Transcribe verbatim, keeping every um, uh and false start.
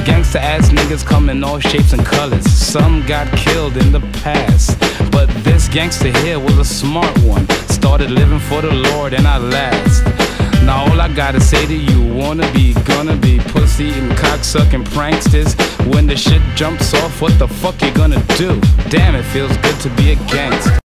Gangsta ass niggas come in all shapes and colors. Some got killed in the past, but this gangster here was a smart one. Started living for the Lord and I last. Now all I gotta say to you, wanna be, gonna be pussy and cocksucking pranksters. When the shit jumps off, what the fuck you gonna do? Damn, it feels good to be a gangster.